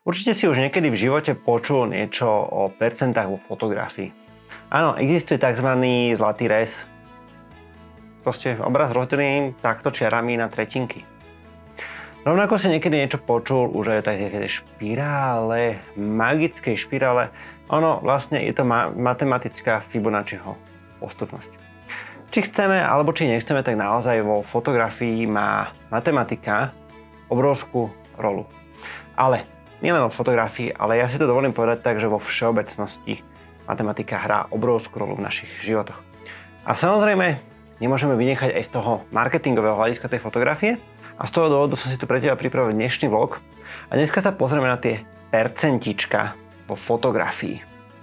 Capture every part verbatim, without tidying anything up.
Určite si už niekedy v živote počul niečo o percentách vo fotografii. Áno, existuje tzv. Zlatý rez. Proste obraz rozdelený takto čiarami na tretinky. Rovnako si niekedy niečo počul už aj o také špirále, magickej špirále. Ono vlastne je to ma- matematická Fibonacciho postupnosť. Či chceme alebo či nechceme, tak naozaj vo fotografii má matematika obrovskú rolu. Ale nielen o fotografii, ale ja si to dovolím povedať tak, že vo všeobecnosti matematika hrá obrovskú rolu v našich životoch. A samozrejme, nemôžeme vynechať aj z toho marketingového hľadiska tej fotografie. A z toho dôvodu som si tu pre teba pripravil dnešný vlog. A dneska sa pozrieme na tie percentička vo fotografii.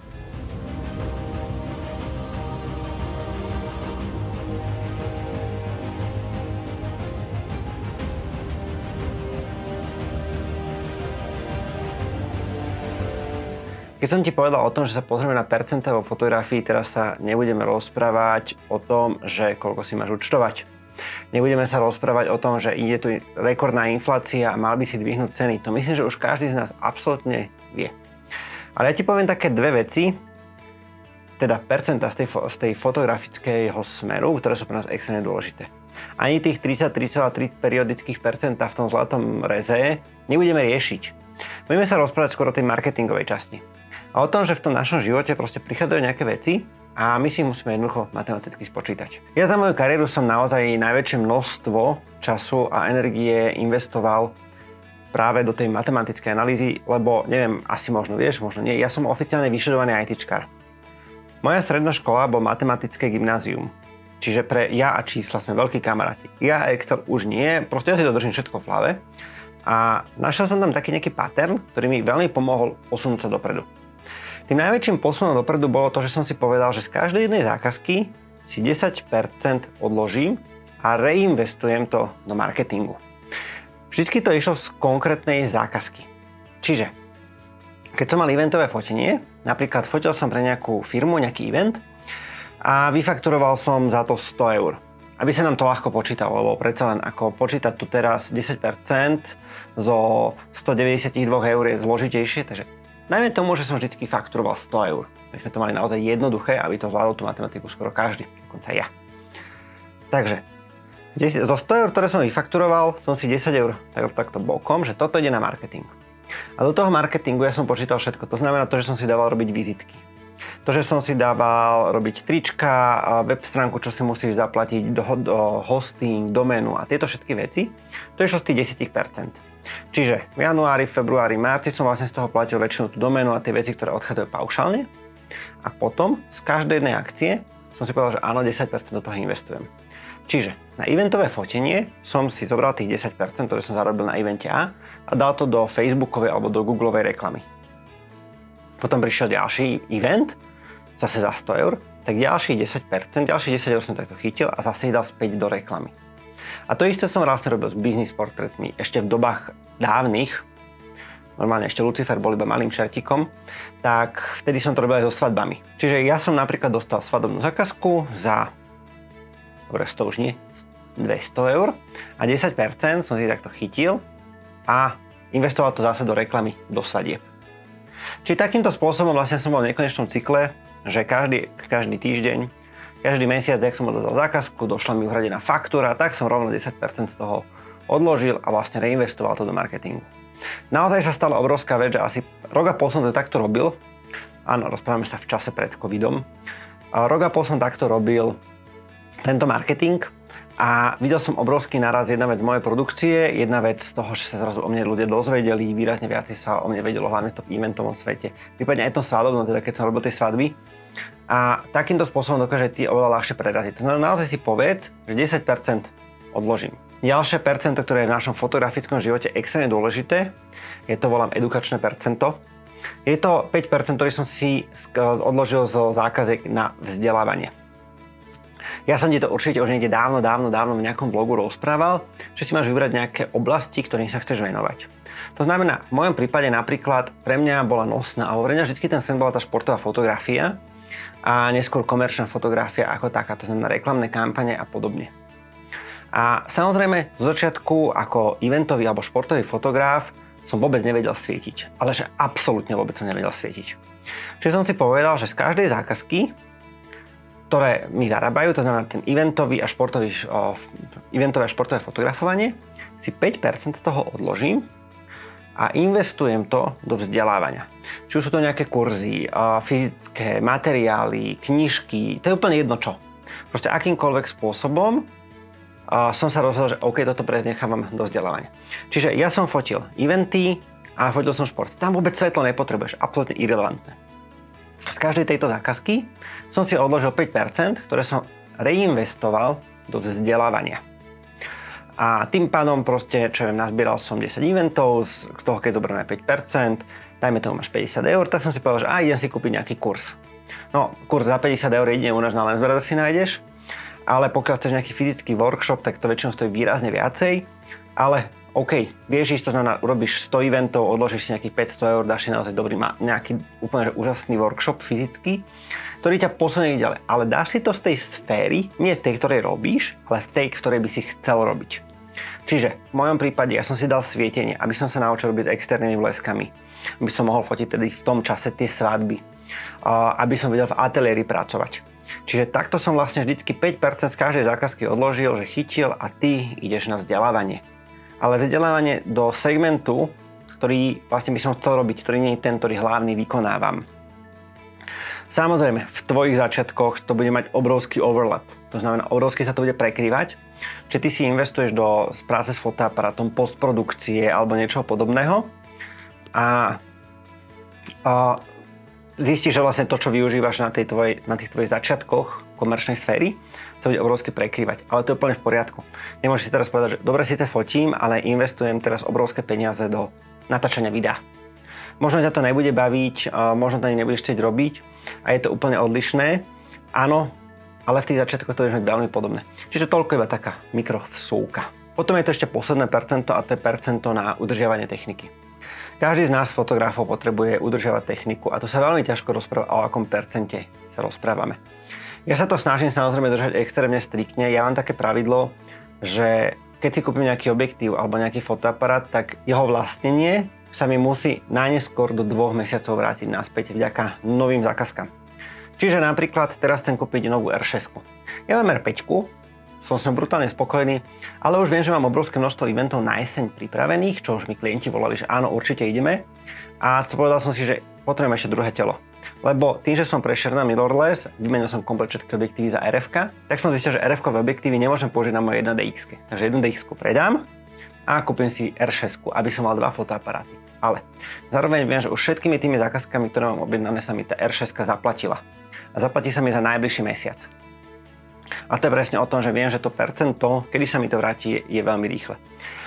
Keď som ti povedal o tom, že sa pozrieme na percentá vo fotografii, teraz sa nebudeme rozprávať o tom, že koľko si máš účtovať. Nebudeme sa rozprávať o tom, že ide tu rekordná inflácia a mal by si dvihnúť ceny. To myslím, že už každý z nás absolútne vie. Ale ja ti poviem také dve veci, teda percentá z tej, z tej fotografického smeru, ktoré sú pre nás extrémne dôležité. Ani tých tridsaťtri celá tri periodických percentá v tom zlatom reze nebudeme riešiť. Budeme sa rozprávať skôr o tej marketingovej časti. A o tom, že v tom našom živote proste prichádzajú nejaké veci a my si musíme jednoducho matematicky spočítať. Ja za moju kariéru som naozaj najväčšie množstvo času a energie investoval práve do tej matematickej analýzy, lebo neviem, asi možno vieš, možno nie, ja som oficiálne vyštudovaný ITčkár. Moja stredná škola bol matematické gymnázium, čiže pre ja a čísla sme veľkí kamaráti. Ja a Excel už nie, proste ja si to držím všetko v hlave a našiel som tam taký nejaký pattern, ktorý mi veľmi pomohol posunúť sa dopredu. Tým najväčším posunom dopredu bolo to, že som si povedal, že z každej jednej zákazky si desať percent odložím a reinvestujem to do marketingu. Vždycky to išlo z konkrétnej zákazky. Čiže, keď som mal eventové fotenie, napríklad fotil som pre nejakú firmu, nejaký event a vyfakturoval som za to sto eur. Aby sa nám to ľahko počítalo, lebo predsa len ako počítať tu teraz desať percent zo stodeväťdesiatdva eur je zložitejšie, takže najmä tomu, že som vždy fakturoval sto eur. My sme to mali naozaj jednoduché, aby to zvládol tú matematiku skoro každý, dokonca ja. Takže, zo sto eur, ktoré som vyfakturoval, som si desať eur tak, takto bokom, že toto ide na marketing. A do toho marketingu ja som počítal všetko. To znamená to, že som si dával robiť vizitky. To, že som si dával robiť trička, web stránku, čo si musíš zaplatiť, do, do hosting, doménu a tieto všetky veci, to išlo z tých desať percent. Čiže v januári, februári, marci som vlastne z toho platil väčšinu tú doménu a tie veci, ktoré odchádzajú paušálne. A potom z každej jednej akcie som si povedal, že áno, desať percent do toho investujem. Čiže na eventové fotenie som si zobral tých desať percent, ktoré som zarobil na evente A a dal to do Facebookovej alebo do Googlovej reklamy. Potom prišiel ďalší event, zase za sto eur, tak ďalších desať percent, ďalších desať eur som takto chytil a zase ich dal späť do reklamy. A to isté som vlastne robil s business portrétmi ešte v dobách dávnych, normálne ešte Lucifer bol iba malým čertikom, tak vtedy som to robil aj so svadbami. Čiže ja som napríklad dostal svadobnú zákazku za, dobre, sto už nie, dvesto eur a desať percent som si takto chytil a investoval to zase do reklamy, do svadieb. Čiže takýmto spôsobom vlastne som bol v nekonečnom cykle, že každý, každý týždeň, každý mesiac, ak som oddal zákazku, došla mi uhradená faktúra, tak som rovno desať percent z toho odložil a vlastne reinvestoval to do marketingu. Naozaj sa stala obrovská vec, že asi rok a pol som to takto robil. Áno, rozprávame sa v čase pred covidom. A rok a pol som takto robil tento marketing a videl som obrovský naraz, jedna vec z mojej produkcie, jedna vec z toho, že sa zrazu o mne ľudia dozvedeli, výrazne viac sa o mne vedelo, hlavne v tom eventovom svete. Prípadne aj tom svadobnom, teda keď som robil tie svadby. A takýmto spôsobom dokáže ty oveľa ľahšie preraziť. To znamená, naozaj si povedz, že desať percent odložím. Ďalšie percento, ktoré je v našom fotografickom živote extrémne dôležité, je to volám edukačné percento. Je to päť percent, ktorý som si odložil zo zákaziek na vzdelávanie. Ja som ti to určite už niekde dávno, dávno, dávno v nejakom vlogu rozprával, že si máš vybrať nejaké oblasti, ktorým sa chceš venovať. To znamená, v mojom prípade napríklad pre mňa bola nosná, alebo pre mňa vždy ten sen bola tá športová fotografia a neskôr komerčná fotografia ako taká, to znamená reklamné kampane a podobne. A samozrejme, z začiatku ako eventový alebo športový fotograf som vôbec nevedel svietiť. Ale že absolútne vôbec som nevedel svietiť. Čiže som si povedal, že z každej zákazky, ktoré mi zarábajú, to znamená ten eventový a športový, o, eventové a športové fotografovanie, si päť percent z toho odložím a investujem to do vzdelávania. Či už sú to nejaké kurzy, fyzické materiály, knižky, to je úplne jedno čo. Proste akýmkoľvek spôsobom som sa rozhodol, že OK, toto prenechávam do vzdelávania. Čiže ja som fotil eventy a fotil som šport. Tam vôbec svetlo nepotrebuješ, absolútne irelevantné. Z každej tejto zákazky som si odložil päť percent, ktoré som reinvestoval do vzdelávania. A tým pádom proste, čo viem, nazbieral som desať eventov, z toho keď zoberieme päť percent, dajme tomu máš päťdesiat eur, tak som si povedal, že aj idem si kúpiť nejaký kurz. No, kurz za päťdesiat eur jedine u nás na Lensberger si nájdeš, ale pokiaľ chceš nejaký fyzický workshop, tak to väčšinou stojí výrazne viacej, ale OK, vieš ísť, to znamená, urobíš sto eventov, odložíš si nejakých päťsto eur, dáš si naozaj dobrý, nejaký úplne úžasný workshop fyzický, ktorý ťa posunie ďalej. Ale dáš si to z tej sféry, nie v tej, ktorej robíš, ale v tej, ktorej by si chcel robiť. Čiže v mojom prípade ja som si dal svietenie, aby som sa naučil robiť s externými bleskami, aby som mohol fotiť tedy v tom čase tie svadby, aby som vedel v ateliéri pracovať. Čiže takto som vlastne vždycky päť percent z každej zákazky odložil, že chytil a ty ideš na vzdelávanie. Ale vzdelávanie do segmentu, ktorý vlastne by som chcel robiť, ktorý nie je ten, ktorý hlavný vykonávam. Samozrejme, v tvojich začiatkoch to bude mať obrovský overlap. To znamená, obrovsky sa to bude prekrývať. Čiže ty si investuješ do práce s fotoaparátom, postprodukcie alebo niečoho podobného a, a zistíš, že vlastne to, čo využívaš na, tej tvojej, na tých tvojich začiatkoch komerčnej sféry, sa bude obrovsky prekrývať. Ale to je úplne v poriadku. Nemôžeš si teraz povedať, že dobre, síce fotím, ale investujem teraz obrovské peniaze do natáčania videa. Možno ťa to nebude baviť, možno to ani nebudeš chcieť robiť a je to úplne odlišné. Áno, ale v tých začiatkoch to je veľmi podobné. Čiže toľko iba taká mikrovsúka. Potom je to ešte posledné percento a to je percento na udržiavanie techniky. Každý z nás fotografov potrebuje udržiavať techniku a to sa veľmi ťažko rozpráva, o akom percente sa rozprávame. Ja sa to snažím samozrejme držať extrémne striktne. Ja mám také pravidlo, že keď si kúpim nejaký objektív alebo nejaký fotoaparát, tak jeho vlastnenie sa mi musí najneskôr do dvoch mesiacov vrátiť naspäť vďaka novým zákazkám. Čiže napríklad teraz chcem kúpiť novú er šesť. Ja mám er päť, som som brutálne spokojný, ale už viem, že mám obrovské množstvo eventov na jeseň pripravených, čo už mi klienti volali, že áno, určite ideme. A to povedal som si, že potrebujem ešte druhé telo. Lebo tým, že som prešiel na mirrorless, vymenil som komplet všetky objektívy za er ef ká, tak som zistil, že er ef kové objektívy nemôžem použiť na moje jedna dé iks. Takže jednu dé iks predám a kúpim si er šesť, aby som mal dva fotoaparáty. Ale zároveň viem, že už všetkými tými zákazkami, ktoré mám objednané, sa mi tá er šesť zaplatila. A zaplatí sa mi za najbližší mesiac. A to je presne o tom, že viem, že to percento, kedy sa mi to vráti, je, je veľmi rýchle.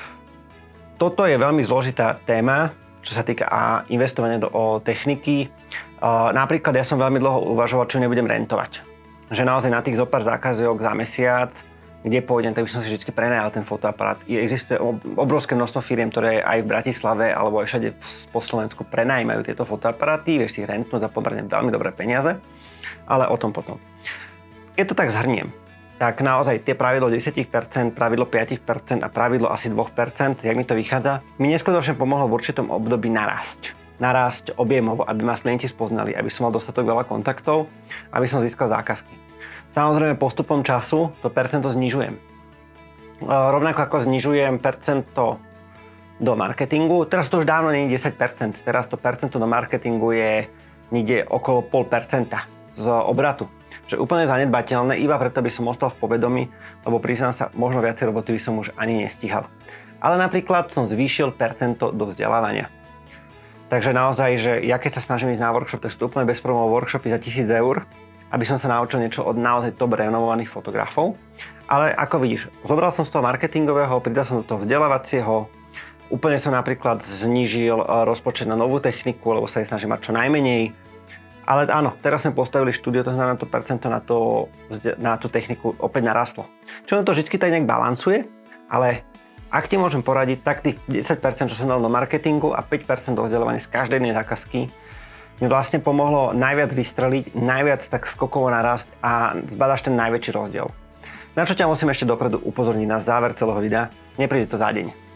Toto je veľmi zložitá téma, čo sa týka a investovania do o techniky. A napríklad ja som veľmi dlho uvažoval, čo nebudem rentovať. Že naozaj na tých zopár zákazok za mesiac, kde pôjdem, tak by som si vždy prenajal ten fotoaparát. Existuje obrovské množstvo firiem, ktoré aj v Bratislave alebo aj všade po Slovensku prenajímajú tieto fotoaparáty, vieš si ich rentnúť za pomerne veľmi dobré peniaze, ale o tom potom. Keď to tak zhrniem, tak naozaj tie pravidlo desať percent, pravidlo päť percent a pravidlo asi dva percent, jak mi to vychádza, mi neskutočne pomohlo v určitom období narásť. Narásť objemovo, aby ma klienti spoznali, aby som mal dostatok veľa kontaktov, aby som získal zákazky. Samozrejme postupom času to percento znižujem. Rovnako ako znižujem percento do marketingu, teraz to už dávno nie je desať percent, teraz to percento do marketingu je niekde okolo nula celá päť percenta z obratu. Čo je úplne zanedbateľné, iba preto by som ostal v povedomí, lebo priznám sa, možno viacej roboty by som už ani nestíhal. Ale napríklad som zvýšil percento do vzdelávania. Takže naozaj, že ja keď sa snažím ísť na workshop, tak sú to úplne bez problémov workshopy za tisíc eur, aby som sa naučil niečo od naozaj top renomovaných fotografov. Ale ako vidíš, zobral som z toho marketingového, pridal som do toho vzdelávacieho, úplne som napríklad znížil rozpočet na novú techniku, lebo sa jej snažím mať čo najmenej. Ale áno, teraz sme postavili štúdio, to znamená, to percento na, to, na tú techniku opäť narastlo. Čo to vždy tak nejak balansuje, ale ak ti môžem poradiť, tak tých desať percent, čo som dal do marketingu a päť percent do vzdelávania z každej jednej zákazky, mi vlastne pomohlo najviac vystreliť, najviac tak skokovo narásť a zbadaš ten najväčší rozdiel. Na čo ťa musím ešte dopredu upozorniť na záver celého videa, nepríde to za deň.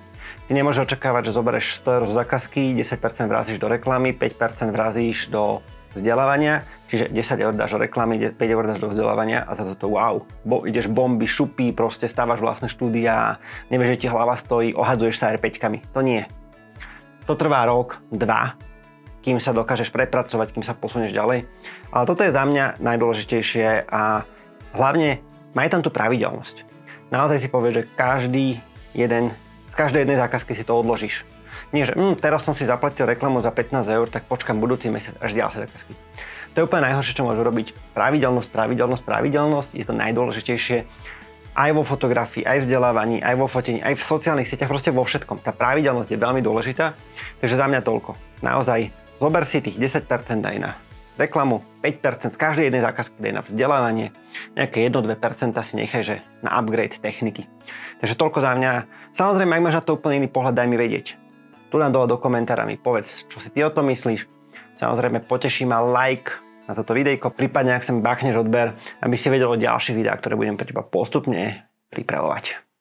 Ty nemôžeš očakávať, že zoberieš sto eur z zákazky, desať percent vrazíš do reklamy, päť percent vrazíš do vzdelávania, čiže desať eur dáš do reklamy, päť eur dáš do vzdelávania a za toto wow. Bo, ideš bomby, šupy, proste stávaš vlastné štúdia, nevieš, že ti hlava stojí, ohadzuješ sa er päťkami. To nie. To trvá rok, dva, kým sa dokážeš prepracovať, kým sa posunieš ďalej. Ale toto je za mňa najdôležitejšie a hlavne maj tam tú pravidelnosť. Naozaj si povieš, že každý jeden z každej jednej zákazky si to odložíš. Nie, že hm, teraz som si zaplatil reklamu za pätnásť eur, tak počkam budúci mesiac až ďalšie zákazky. To je úplne najhoršie, čo môžu robiť. Pravidelnosť, pravidelnosť, pravidelnosť je to najdôležitejšie aj vo fotografii, aj v vzdelávaní, aj vo fotení, aj v sociálnych sieťach, proste vo všetkom. Tá pravidelnosť je veľmi dôležitá, takže za mňa toľko. Naozaj, zober si tých desať percent aj na reklamu, päť percent z každej jednej zákazky daj na vzdelávanie, nejaké jedno až dve percentá si nechaj, že na upgrade techniky. Takže toľko za mňa. Samozrejme, ak máš na to úplne iný pohľad, daj mi vedieť. Tu nám dole do komentára mi povedz, čo si ty o tom myslíš. Samozrejme, poteší ma like na toto videjko, prípadne ak sa mi bachneš odber, aby si vedel o ďalších videách, ktoré budem pre teba postupne pripravovať.